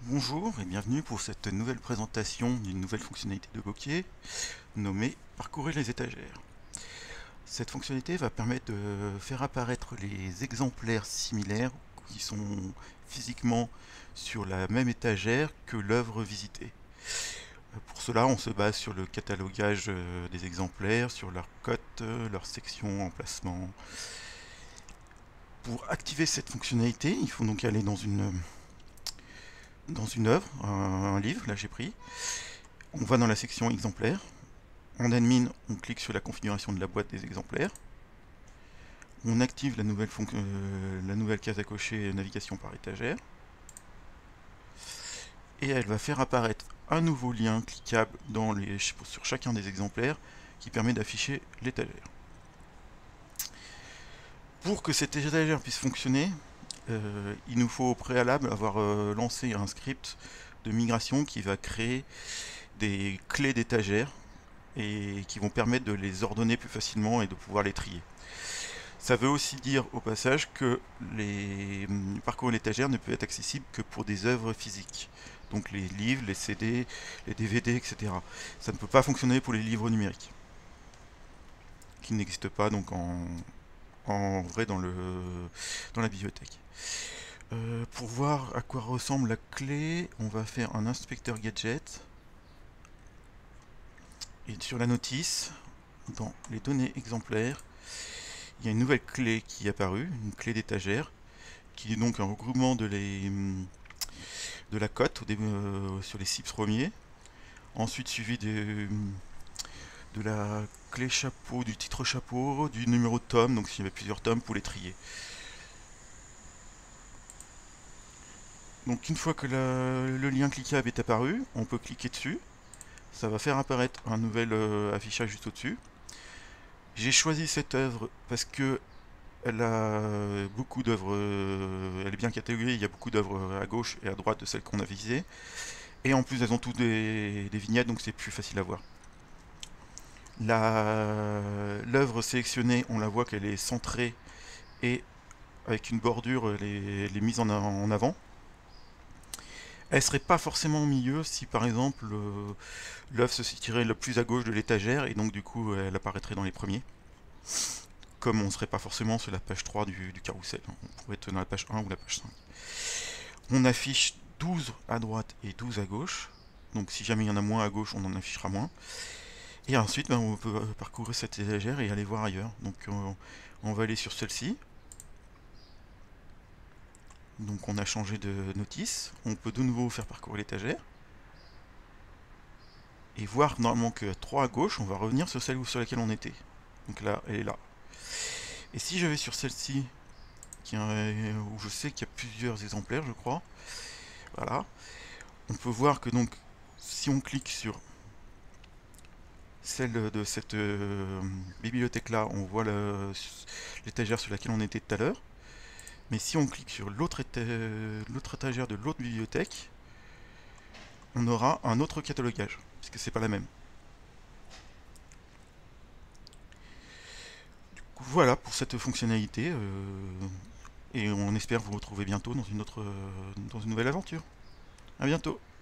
Bonjour et bienvenue pour cette nouvelle présentation d'une nouvelle fonctionnalité de Bokeh nommée Parcourir les étagères. Cette fonctionnalité va permettre de faire apparaître les exemplaires similaires qui sont physiquement sur la même étagère que l'œuvre visitée. Pour cela, on se base sur le catalogage des exemplaires, sur leur cote, leur section, emplacement. Pour activer cette fonctionnalité, il faut donc aller dans une œuvre, un livre, là j'ai pris. On va dans la section exemplaires. En admin, on clique sur la configuration de la boîte des exemplaires. On active la nouvelle case à cocher navigation par étagère. Et elle va faire apparaître un nouveau lien cliquable sur chacun des exemplaires qui permet d'afficher l'étagère. Pour que cette étagère puisse fonctionner, il nous faut au préalable avoir lancé un script de migration qui va créer des clés d'étagère et qui vont permettre de les ordonner plus facilement et de pouvoir les trier. Ça veut aussi dire au passage que les parcours l'étagère ne peut être accessible que pour des œuvres physiques. Donc les livres, les CD, les DVD, etc. Ça ne peut pas fonctionner pour les livres numériques, qui n'existent pas donc en vrai dans la bibliothèque. Pour voir à quoi ressemble la clé, on va faire un inspecteur gadget. Et sur la notice, dans les données exemplaires, il y a une nouvelle clé qui est apparue, une clé d'étagère, qui est donc un regroupement de la cote sur les 6 premiers, ensuite suivi de la clé chapeau, du titre chapeau, du numéro de tome, donc s'il y avait plusieurs tomes pour les trier. Donc une fois que le lien cliquable est apparu, on peut cliquer dessus, ça va faire apparaître un nouvel affichage juste au-dessus. J'ai choisi cette œuvre parce que elle a beaucoup d'œuvres, elle est bien cataloguée, il y a beaucoup d'œuvres à gauche et à droite de celles qu'on a visées. Et en plus, elles ont toutes des vignettes, donc c'est plus facile à voir. L'œuvre sélectionnée, on la voit qu'elle est centrée et avec une bordure, elle est mise en avant. Elle serait pas forcément au milieu si par exemple l'œuvre se situerait le plus à gauche de l'étagère et donc du coup elle apparaîtrait dans les premiers. Comme on serait pas forcément sur la page 3 du carrousel. On pourrait être dans la page 1 ou la page 5. On affiche 12 à droite et 12 à gauche. Donc si jamais il y en a moins à gauche, on en affichera moins. Et ensuite, on peut parcourir cette étagère et aller voir ailleurs. Donc on va aller sur celle-ci. Donc on a changé de notice. On peut de nouveau faire parcourir l'étagère. Et voir normalement que 3 à gauche, on va revenir sur celle sur laquelle on était. Donc là, elle est là. Et si je vais sur celle-ci, où je sais qu'il y a plusieurs exemplaires, je crois, voilà, on peut voir que donc, si on clique sur celle de cette bibliothèque-là, on voit l'étagère sur laquelle on était tout à l'heure. Mais si on clique sur l'autre étagère de l'autre bibliothèque, on aura un autre catalogage, puisque c'est pas la même. Voilà pour cette fonctionnalité, et on espère vous retrouver bientôt dans une nouvelle aventure. A bientôt.